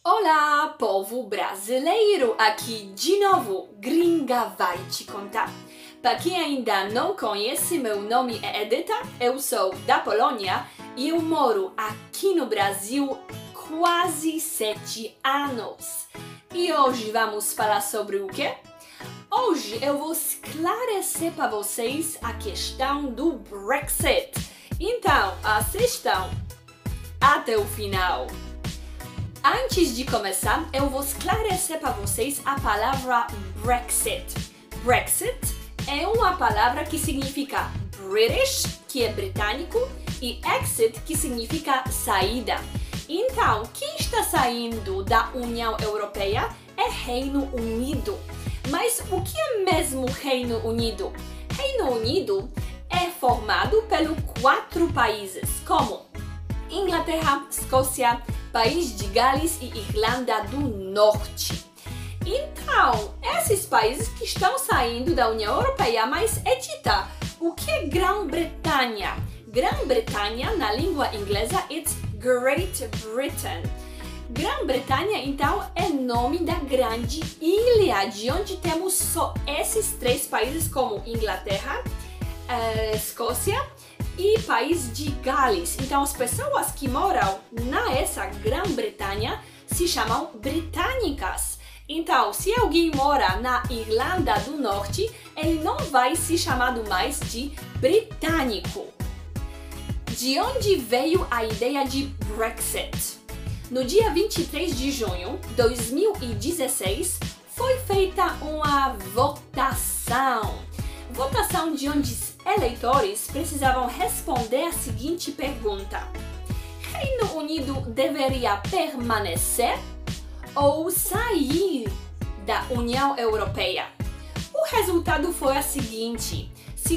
Olá, povo brasileiro! Aqui de novo, Gringa vai te contar. Para quem ainda não conhece, meu nome é Edyta, eu sou da Polônia e eu moro aqui no Brasil quase 7 anos. E hoje vamos falar sobre o quê? Hoje eu vou esclarecer para vocês a questão do Brexit. Então, assistam até o final. Antes de começar, eu vou esclarecer para vocês a palavra Brexit. Brexit é uma palavra que significa British, que é britânico, e exit, que significa saída. Então, quem está saindo da União Europeia é Reino Unido. Mas o que é mesmo Reino Unido? Reino Unido é formado pelos 4 países, como Inglaterra, Escócia, País de Gales e Irlanda do Norte. Então, esses países que estão saindo da União Europeia, mas Edyta, o que é Grã-Bretanha? Grã-Bretanha, na língua inglesa, it's Great Britain. Grã-Bretanha, então, é nome da grande ilha, de onde temos só esses 3 países, como Inglaterra, Escócia e País de Gales. Então, as pessoas que moram nessa Grã-Bretanha se chamam britânicas. Então, se alguém mora na Irlanda do Norte, ele não vai se chamar mais de britânico. De onde veio a ideia de Brexit? No dia 23 de junho de 2016, foi feita uma votação. Votação de onde os eleitores precisavam responder a seguinte pergunta: Reino Unido deveria permanecer ou sair da União Europeia? O resultado foi o seguinte: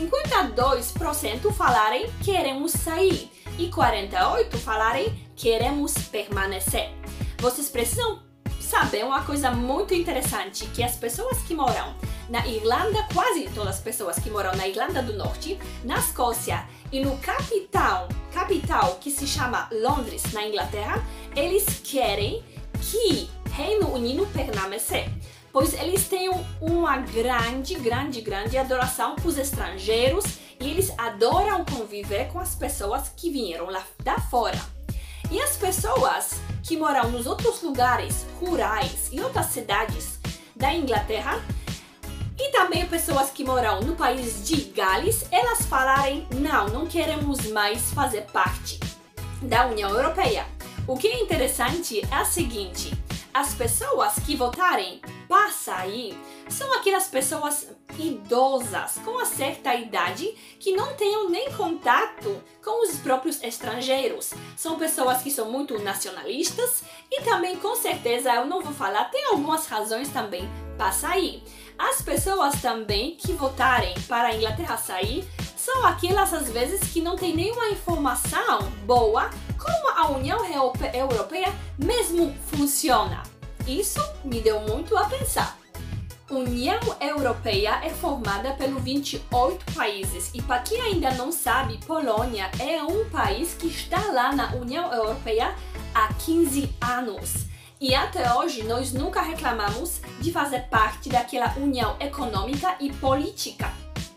52% falarem queremos sair e 48% falarem queremos permanecer. Vocês precisam saber uma coisa muito interessante, que as pessoas que moram na Irlanda, quase todas as pessoas que moram na Irlanda do Norte, na Escócia e no capital que se chama Londres, na Inglaterra, eles querem que Reino Unido permaneça, pois eles têm uma grande adoração para os estrangeiros e eles adoram conviver com as pessoas que vieram lá da fora. E as pessoas que moram nos outros lugares rurais e outras cidades da Inglaterra, e também pessoas que moram no país de Gales, elas falarem não queremos mais fazer parte da União Europeia. O que é interessante é o seguinte: as pessoas que votarem para sair são aquelas pessoas idosas, com uma certa idade, que não tenham nem contato com os próprios estrangeiros. São pessoas que são muito nacionalistas e também, com certeza, eu não vou falar, tem algumas razões também para sair. As pessoas também que votarem para a Inglaterra sair são aquelas, às vezes, que não têm nenhuma informação boa como a União Europeia mesmo funciona. Isso me deu muito a pensar. União Europeia é formada pelos 28 países e, para quem ainda não sabe, Polônia é um país que está lá na União Europeia há 15 anos. E até hoje nós nunca reclamamos de fazer parte daquela união econômica e política.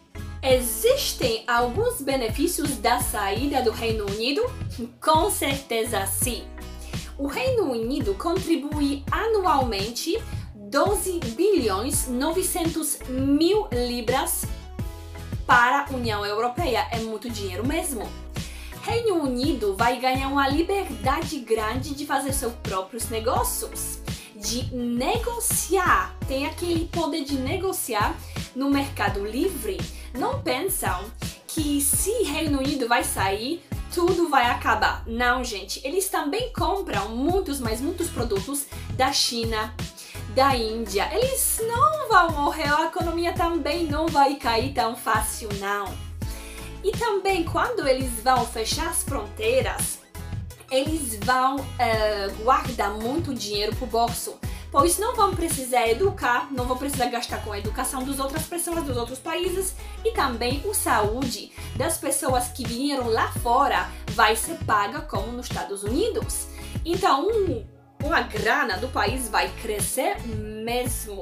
Existem alguns benefícios da saída do Reino Unido? Com certeza sim. O Reino Unido contribui anualmente 12 bilhões 900 mil libras para a União Europeia. É muito dinheiro mesmo. Reino Unido vai ganhar uma liberdade grande de fazer seus próprios negócios, de negociar, tem aquele poder de negociar no mercado livre. Não pensam que se Reino Unido vai sair, tudo vai acabar. Não, gente, eles também compram muitos produtos da China, da Índia. Eles não vão morrer, a economia também não vai cair tão fácil, não. E também, quando eles vão fechar as fronteiras, eles vão guardar muito dinheiro para o bolso, pois não vão precisar educar, não vão precisar gastar com a educação das outras pessoas dos outros países, e também a saúde das pessoas que vieram lá fora vai ser paga como nos Estados Unidos. Então, a grana do país vai crescer mesmo.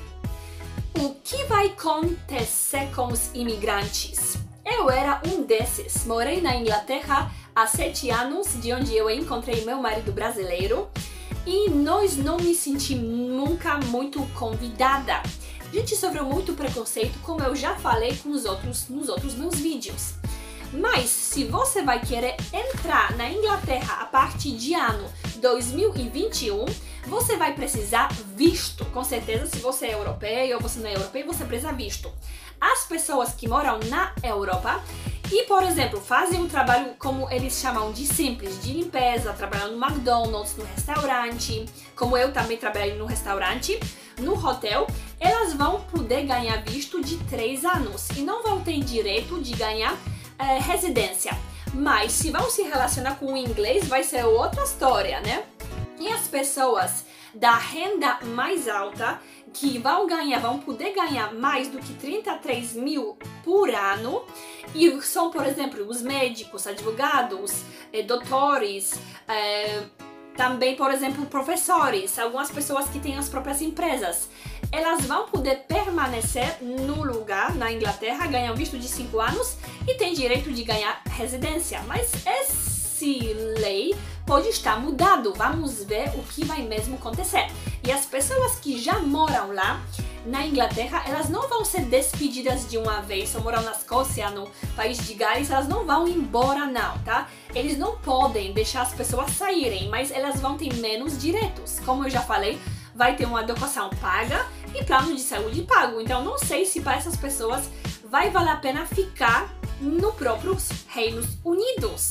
O que vai acontecer com os imigrantes? Eu era um desses. Morei na Inglaterra há 7 anos, de onde eu encontrei meu marido brasileiro, e nós não me senti nunca muito convidada. A gente sofreu muito preconceito, como eu já falei nos outros meus vídeos. Mas se você vai querer entrar na Inglaterra a partir de ano 2021, você vai precisar visto. Com certeza, se você é europeia ou você não é europeia, você precisa visto. As pessoas que moram na Europa e, por exemplo, fazem um trabalho como eles chamam de simples, de limpeza, trabalhando no McDonald's, no restaurante, como eu também trabalhei no restaurante, no hotel, elas vão poder ganhar visto de 3 anos e não vão ter direito de ganhar residência. Mas se vão se relacionar com o inglês, vai ser outra história, né? E as pessoas da renda mais alta que vão poder ganhar mais do que 33 mil por ano, e são, por exemplo, os médicos, advogados, doutores, também, por exemplo, professores, algumas pessoas que têm as próprias empresas. Elas vão poder permanecer no lugar, na Inglaterra, ganham visto de 5 anos e têm direito de ganhar residência. Mas essa lei pode estar mudado. Vamos ver o que vai mesmo acontecer. E as pessoas que já moram lá na Inglaterra, elas não vão ser despedidas de uma vez. Se moram na Escócia, no país de Gales, elas não vão embora não, tá? Eles não podem deixar as pessoas saírem, mas elas vão ter menos direitos. Como eu já falei, vai ter uma educação paga e plano de saúde pago. Então não sei se para essas pessoas vai valer a pena ficar no próprio Reinos Unidos.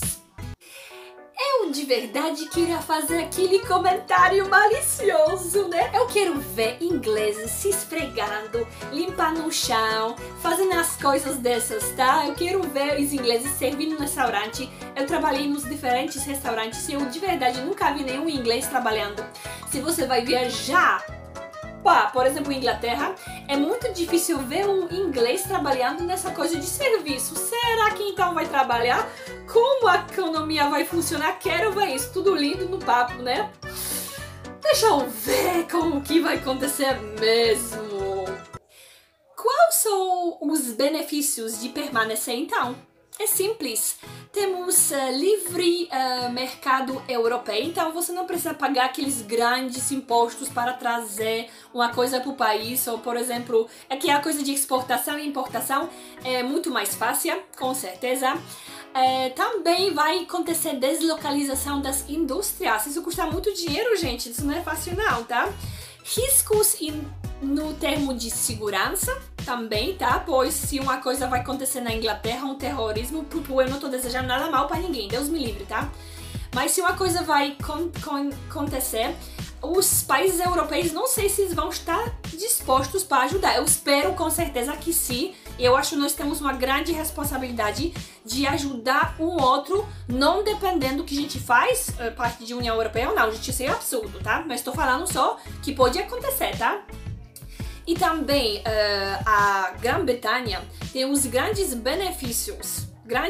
Eu de verdade queria fazer aquele comentário malicioso, né? Eu quero ver ingleses se esfregando, limpando o chão, fazendo as coisas dessas, tá? Eu quero ver os ingleses servindo no restaurante. Eu trabalhei nos diferentes restaurantes e eu de verdade nunca vi nenhum inglês trabalhando. Se você vai viajar, por exemplo, Inglaterra, é muito difícil ver um inglês trabalhando nessa coisa de serviço. Será que então vai trabalhar? Como a economia vai funcionar? Quero ver isso, tudo lindo no papo, né? Deixa eu ver como que vai acontecer mesmo. Quais são os benefícios de permanecer então? É simples, temos livre mercado europeu, então você não precisa pagar aqueles grandes impostos para trazer uma coisa para o país, ou por exemplo, aqui a coisa de exportação e importação é muito mais fácil, com certeza. Também vai acontecer deslocalização das indústrias, isso custa muito dinheiro, gente, isso não é fácil não, tá? Riscos no termo de segurança também, tá? Pois se uma coisa vai acontecer na Inglaterra, um terrorismo, eu não tô desejando nada mal para ninguém, Deus me livre, tá? Mas se uma coisa vai acontecer, os países europeus não sei se eles vão estar dispostos para ajudar. Eu espero com certeza que sim. Eu acho que nós temos uma grande responsabilidade de ajudar um outro, não dependendo do que a gente faz, parte de União Europeia ou não. Gente, isso é absurdo, tá? Mas estou falando só que pode acontecer, tá? E também a Grã-Bretanha tem os grandes benefícios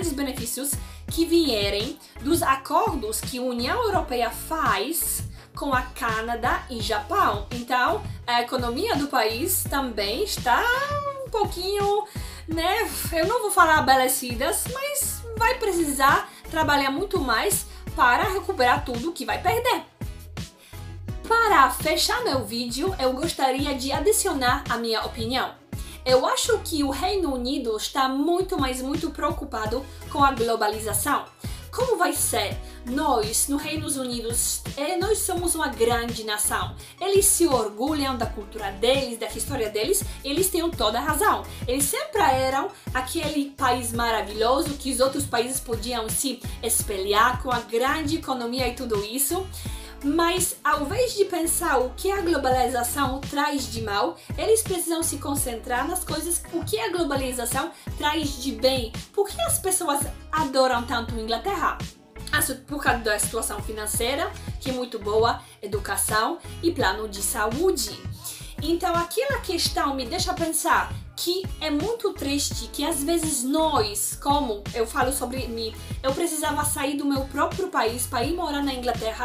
que vierem dos acordos que a União Europeia faz com a Canadá e Japão. Então, a economia do país também está um pouquinho, né, eu não vou falar abelecidas, mas vai precisar trabalhar muito mais para recuperar tudo que vai perder. Para fechar meu vídeo, eu gostaria de adicionar a minha opinião. Eu acho que o Reino Unido está muito preocupado com a globalização. Como vai ser? Nós, no Reino Unidos, nós somos uma grande nação. Eles se orgulham da cultura deles, da história deles, eles têm toda a razão. Eles sempre eram aquele país maravilhoso que os outros países podiam se espelhar com a grande economia e tudo isso. Mas, ao invés de pensar o que a globalização traz de mal, eles precisam se concentrar nas coisas, o que a globalização traz de bem. Por que as pessoas adoram tanto a Inglaterra? Por causa da situação financeira, que é muito boa, educação e plano de saúde. Então, aquela questão me deixa pensar que é muito triste que às vezes nós, como eu falo sobre mim, eu precisava sair do meu próprio país para ir morar na Inglaterra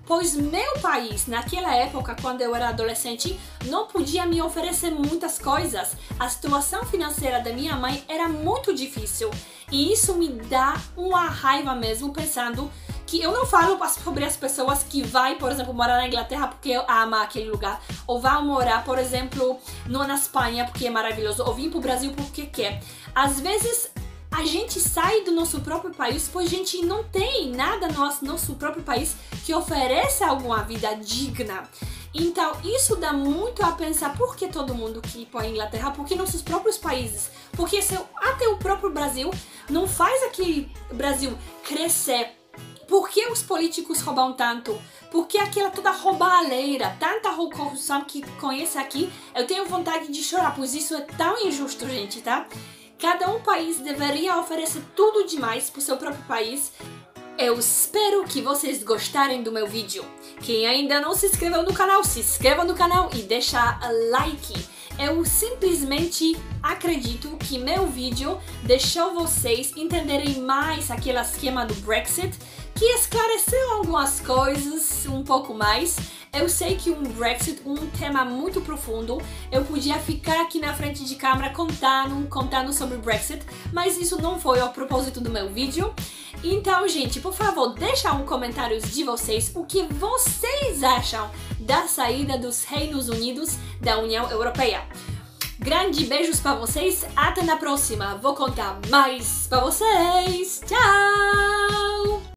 pois meu país, naquela época, quando eu era adolescente, não podia me oferecer muitas coisas. A situação financeira da minha mãe era muito difícil e isso me dá uma raiva mesmo, pensando que eu não falo sobre as pessoas que vai, por exemplo, morar na Inglaterra porque ama aquele lugar, ou vai morar, por exemplo, na Espanha porque é maravilhoso, ou vir pro Brasil porque quer. Às vezes a gente sai do nosso próprio país, pois a gente não tem nada no nosso próprio país que ofereça alguma vida digna. Então, isso dá muito a pensar por que todo mundo quer ir para a Inglaterra, por que nossos próprios países, porque até o próprio Brasil não faz aquele Brasil crescer. Por que os políticos roubam tanto? Por que aquela toda roubalheira, tanta corrupção que conhece aqui? Eu tenho vontade de chorar, pois isso é tão injusto, gente, tá? Cada país deveria oferecer tudo demais para o seu próprio país. Eu espero que vocês gostarem do meu vídeo. Quem ainda não se inscreveu no canal, se inscreva no canal e deixa like. Eu simplesmente acredito que meu vídeo deixou vocês entenderem mais aquele esquema do Brexit, que esclareceu algumas coisas um pouco mais. Eu sei que um Brexit é um tema muito profundo, eu podia ficar aqui na frente de câmera contando sobre o Brexit, mas isso não foi o propósito do meu vídeo. Então, gente, por favor, deixa um comentário de vocês, o que vocês acham da saída dos Reinos Unidos da União Europeia. Grande beijos para vocês, até na próxima, vou contar mais para vocês, tchau!